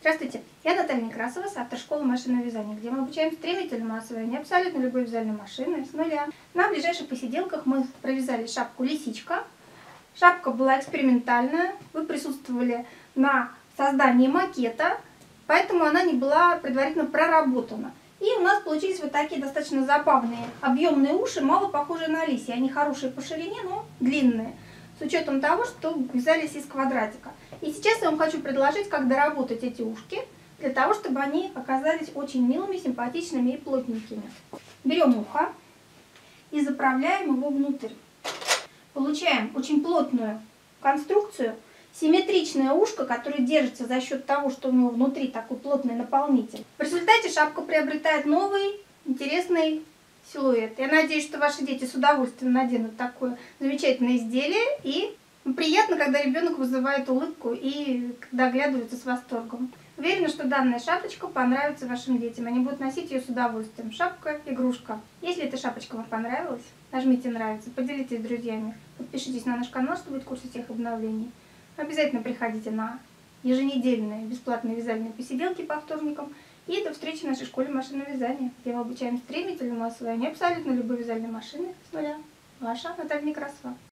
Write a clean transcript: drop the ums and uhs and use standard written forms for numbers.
Здравствуйте, я Наталья Некрасова, автор школы машинного вязания, где мы обучаем стремительному освоению абсолютно любой вязальной машины с нуля. На ближайших посиделках мы провязали шапку «Лисичка». Шапка была экспериментальная, вы присутствовали на создании макета, поэтому она не была предварительно проработана. И у нас получились вот такие достаточно забавные объемные уши, мало похожие на лисьи. Они хорошие по ширине, но длинные, с учетом того, что вязались из квадратика. И сейчас я вам хочу предложить, как доработать эти ушки, для того, чтобы они оказались очень милыми, симпатичными и плотненькими. Берем ухо и заправляем его внутрь. Получаем очень плотную конструкцию, симметричное ушко, которое держится за счет того, что у него внутри такой плотный наполнитель. В результате шапка приобретает новый, интересный силуэт. Я надеюсь, что ваши дети с удовольствием наденут такое замечательное изделие. И приятно, когда ребенок вызывает улыбку и когда оглядывается с восторгом. Уверена, что данная шапочка понравится вашим детям. Они будут носить ее с удовольствием. Шапка-игрушка. Если эта шапочка вам понравилась, нажмите «Нравится», поделитесь с друзьями, подпишитесь на наш канал, чтобы быть в курсе всех обновлений. Обязательно приходите на еженедельные бесплатные вязальные посиделки по вторникам. И до встречи в нашей школе машинного вязания, где мы обучаем стремительному освоению абсолютно любой вязальной машины с нуля. Ваша Наталья Некрасова.